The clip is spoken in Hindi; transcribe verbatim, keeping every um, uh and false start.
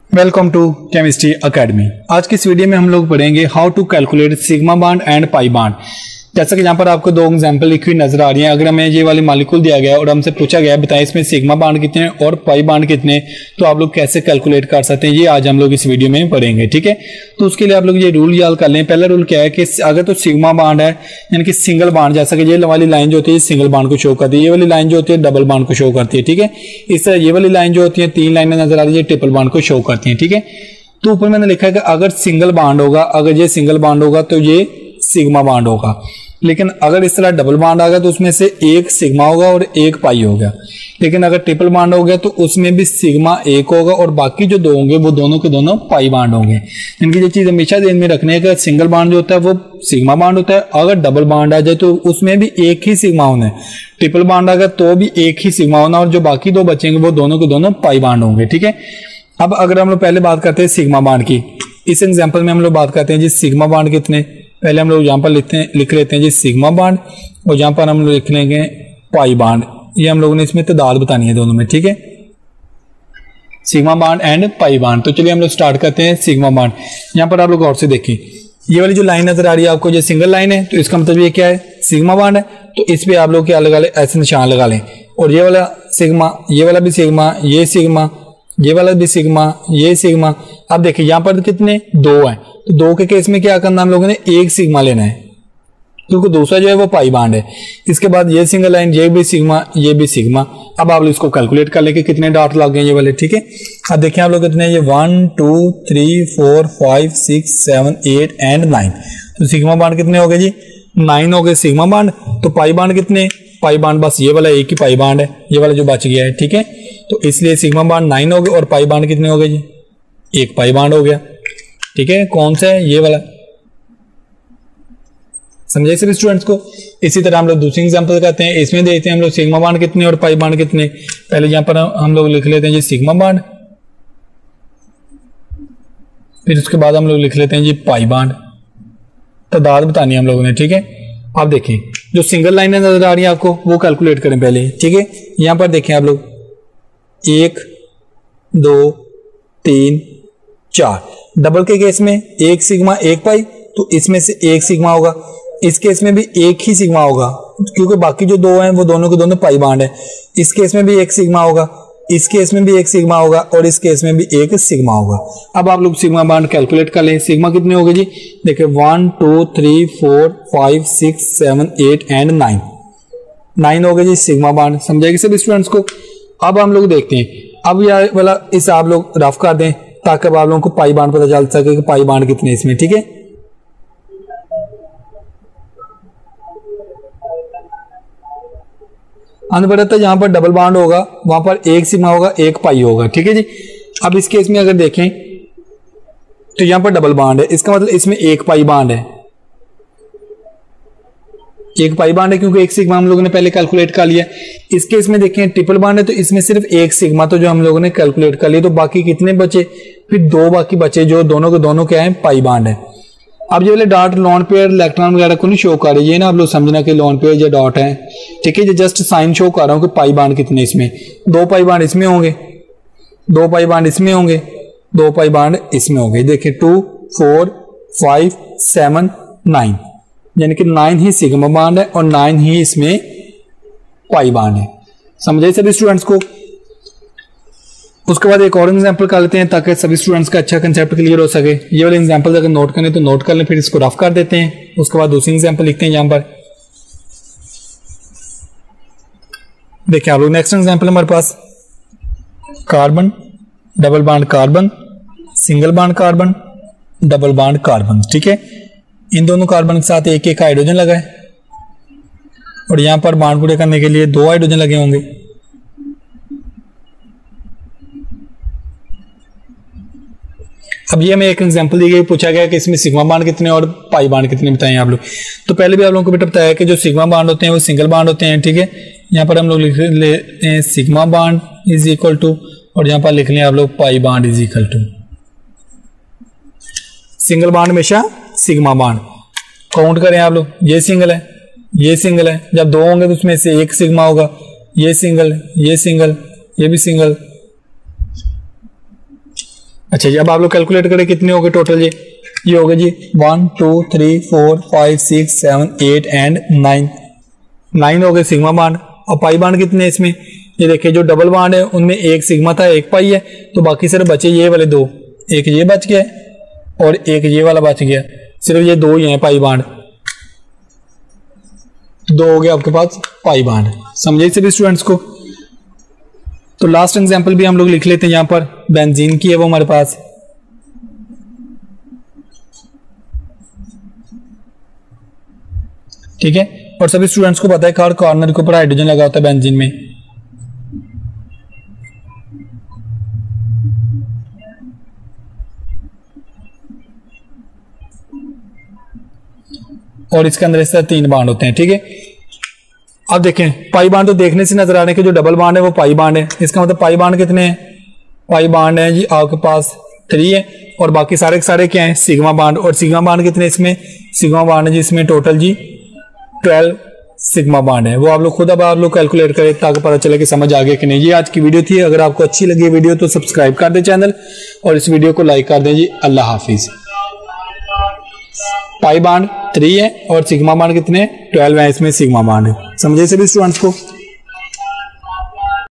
Welcome to chemistry academy. आज की इस वीडियो में हम लोग पढ़ेंगे how to calculate sigma bond and pi bond. जैसा कि यहाँ पर आपको दो एग्जांपल लिखी हुई नजर आ रही हैं। अगर हमें ये वाली मॉलिक्यूल दिया गया है और हमसे पूछा गया है बताएं इसमें सिग्मा बॉन्ड कितने और पाई बॉन्ड कितने, तो आप लोग कैसे कैलकुलेट कर सकते हैं, ये आज हम लोग इस वीडियो में पढ़ेंगे। ठीक है, तो उसके लिए आप लोग ये रूल याद कर लें। पहला रूल क्या है कि अगर तो सिग्मा बॉन्ड है यानी कि सिंगल बॉन्ड, जैसा कि ये वाली लाइन जो होती है सिंगल बॉन्ड को शो करती है, ये वाली लाइन जो होती है डबल बॉन्ड को शो करती है। ठीक है, इस तरह ये वाली लाइन जो होती है तीन लाइनें नजर आ रही है ट्रिपल बॉन्ड को शो करती है। ठीक है, तो ऊपर मैंने लिखा है कि अगर सिंगल बॉन्ड होगा, अगर ये सिंगल बॉन्ड होगा तो ये सिग्मा बॉन्ड होगा, लेकिन अगर इस तरह डबल बॉन्ड आ गया तो उसमें से एक सिग्मा होगा और एक पाई होगा। लेकिन अगर ट्रिपल बॉन्ड हो गया तो उसमें भी सिग्मा एक होगा और बाकी जो दो होंगे वो दोनों के दोनों पाई बॉन्ड होंगे। इनकी ये चीज हमेशा ध्यान में रखने का, सिंगल बॉन्ड जो होता है वो सिग्मा बॉन्ड होता है, अगर डबल बॉन्ड आ जाए तो उसमें भी एक ही सिग्मा होना है। ट्रिपल बॉन्ड आ गया तो भी एक ही सिग्मा होना और जो बाकी दो बचेंगे वो दोनों के दोनों पाई बॉन्ड होंगे। ठीक है, अब अगर हम लोग पहले बात करते हैं सिग्मा बॉन्ड की, इस एग्जांपल में हम लोग बात करते हैं जी सिग्मा बॉन्ड कितने। पहले हम लोग यहाँ पर लिखते हैं लिख लेते हैं जी सिग्मा बॉन्ड और यहाँ पर हम लोग लिख लेंगे पाई बॉन्ड। ये हम लोगों ने इसमें तादाद बतानी है दोनों में। ठीक है, sigma bond and pi bond. तो चलिए हम लोग स्टार्ट करते हैं सिग्मा बॉन्ड। यहाँ पर आप लोग और से देखिए, ये वाली जो लाइन नजर आ रही है आपको, ये सिंगल लाइन है तो इसका मतलब ये क्या है, सिग्मा बॉन्ड है। तो इस पे आप लोग क्या लगा ले, ऐसे निशान लगा लें। और ये वाला सिग्मा, ये वाला भी सिग्मा, ये सिग्मा, ये वाला भी सिग्मा, ये सिग्मा। अब देखिए यहाँ पर कितने, दो है, तो दो के केस में क्या करना हम लोगों ने, एक सिग्मा लेना है क्योंकि दूसरा जो है वो पाई बॉन्ड है। इसके बाद ये सिंगल लाइन, ये भी सिग्मा, ये भी सिग्मा। अब आप लोग इसको कैलकुलेट कर लेके कितने डॉट लग गए ये वाले। ठीक है, अब देखिए आप लोग कितने, ये one two three four five six seven eight and nine. तो सिग्मा बॉन्ड कितने हो गए जी, नाइन हो गए सिग्मा बॉन्ड। तो पाई बॉन्ड कितने, पाई बॉन्ड बस ये वाला एक ही पाई बॉन्ड है, ये वाला जो बच गया है। ठीक है, तो इसलिए सिग्मा बॉन्ड नाइन हो गए और पाई बॉन्ड कितने हो गए जी, एक पाई बॉन्ड हो गया। ठीक है, कौन सा है, ये वाला। समझे सभी स्टूडेंट्स को। इसी तरह हम लोग दूसरी एग्जांपल करते हैं, इसमें देखते हैं हम लोग सिग्मा बॉन्ड कितने और पाई बॉन्ड कितने। पहले यहां पर हम लोग लिख लेते हैं जी सिग्मा बॉन्ड, फिर उसके बाद हम लोग लिख लेते हैं जी पाई बॉन्ड। तादाद बतानी है हम लोगों ने। ठीक है, आप देखिए जो सिंगल लाइनें नजर आ रही है आपको वो कैलकुलेट करें पहले। ठीक है, यहां पर देखें आप लोग, एक दो तीन चार। डबल के केस में एक सिग्मा एक पाई, तो इसमें से एक सिग्मा होगा। इस केस में भी एक ही सिग्मा होगा क्योंकि बाकी जो दो हैं वो दोनों के दोनों पाई बॉन्ड है। इस केस में भी एक सिग्मा होगा, इस केस में भी एक सिग्मा होगा और इस केस में भी एक सिग्मा होगा। अब आप लोग सिग्मा बॉन्ड कैलकुलेट कर लें। सिग्मा कितने हो गए जी, देखिए one two three four five six seven eight and nine. Nine हो गए जी सिग्मा बॉन्ड। समझाएगी सभी स्टूडेंट्स को। अब हम लोग देखते हैं, अब यह वाला इस आप लोग रफ कर दें ताकि अब आप लोगों को पाई बॉन्ड पता चल सके कि पाई बॉन्ड कितने इसमें। ठीक है, अनवरत जहां पर डबल बॉन्ड होगा वहां पर एक सिग्मा होगा एक पाई होगा। ठीक है जी, अब इस केस में अगर देखें तो यहां पर डबल बॉन्ड है, इसका मतलब इसमें एक पाई बॉन्ड है, एक पाई बॉन्ड है क्योंकि एक सिग्मा हम लोगों ने पहले कैलकुलेट कर लिया। इस केस में देखें ट्रिपल बॉन्ड है तो इसमें सिर्फ एक सिग्मा तो जो हम लोगों ने कैलकुलेट कर लिया, तो बाकी कितने बचे, फिर दो बाकी बचे जो दोनों के दोनों क्या है, पाई बॉन्ड है। अब ये वाले डॉट लोन पेयर इलेक्ट्रॉन वगैरह को नहीं शो कर रही है ना, आप लोग समझना कि लोन पेयर या डॉट है। ठीक है, ये जस्ट साइन शो कर रहा हूं कि पाई बॉन्ड कितने इसमें, दो पाई बॉन्ड इसमें होंगे, दो पाई बॉन्ड इसमें होंगे, दो पाई बॉन्ड इसमें होंगे। देखिए two four five seven nine, यानी कि नाइन ही सिग्मा बॉन्ड है और नाइन ही इसमें पाई बॉन्ड है। समझे सभी स्टूडेंट्स को। उसके बाद एक और एग्जांपल कर लेते हैं ताकि सभी स्टूडेंट्स का अच्छा कंसेप्ट क्लियर हो सके। ये वाले एग्जांपल अगर नोट करने तो नोट कर लें, फिर इसको रफ कर देते हैं। उसके बाद दूसरी एग्जांपल लिखते हैं यहां पर। देखिए आप लोग नेक्स्ट एग्जांपल हमारे पास carbon, double bond carbon, single bond carbon, double bond carbon. ठीक है, इन दोनों कार्बन के साथ एक एक हाइड्रोजन लगा है और यहां पर बॉन्ड पूरे करने के लिए दो हाइड्रोजन लगे होंगे। अब ये हमें एक एग्जांपल दी गई, पूछा गया कि इसमें सिग्मा बॉन्ड कितने और पाई बॉन्ड कितने बताएं आप लोग। तो पहले भी आप लोगों को बेटा बताया कि जो सिग्मा बॉन्ड होते हैं वो सिंगल बॉन्ड होते हैं। ठीक है, यहाँ पर हम लोग लिख लेते हैं sigma bond is equal to, और यहाँ पर लिख लें आप लोग pi bond is equal to. Single bond हमेशा सिग्मा बॉन्ड। काउंट करें आप लोग, ये सिंगल है, ये सिंगल है, जब दो होंगे तो उसमें से एक सिग्मा होगा, ये सिंगल, ये सिंगल, ये भी सिंगल। अच्छा जी, अब आप लोग कैलकुलेट करें कितने हो गए टोटल। ये ये हो गए जी one two three four five six seven eight and nine, nine हो गए सिग्मा बांड। और पाई बांड कितने हैं इसमें, ये देखिए जो डबल बांड है उनमें एक सिग्मा था एक पाई है, तो बाकी सिर्फ बचे ये वाले दो, एक ये बच गया और एक ये वाला बच गया, सिर्फ ये दो ही हैं पाई बांड, दो हो गया आपके पास पाई बांड। समझे सभी स्टूडेंट्स को। तो लास्ट एग्जांपल भी हम लोग लिख लेते हैं, यहां पर बेंजीन की है वो हमारे पास। ठीक है, और सभी स्टूडेंट्स को पता है हर कॉर्नर के ऊपर हाइड्रोजन लगा होता है बेंजीन में। और इसके अंदर इस तरह तीन बांड होते हैं। ठीक है, अब देखें पाई बांड तो देखने से नजर आ रहे हैं कि जो डबल बांड है वो पाई बांड है। इसका मतलब पाई बांड कितने हैं, पाई बांड है जी आपके पास थ्री है, और बाकी सारे के सारे क्या हैं सिग्मा बांड। और सिग्मा बांड कितने इसमें, सिग्मा बांड है जी इसमें टोटल जी ट्वेल्व सिग्मा बांड है। वो आप लोग खुद अब आप लोग कैलकुलेट करें ताकि पता चले कि समझ आ गया कि नहीं। ये आज की वीडियो थी, अगर आपको अच्छी लगी वीडियो तो सब्सक्राइब कर दें चैनल और इस वीडियो को लाइक कर दें जी। अल्लाह हाफिज। पाई बांड थ्री है और सिग्मा बांड कितने ट्वेल्व है, इसमें सिग्मा बांड है। समझे सभी स्टूडेंट्स को।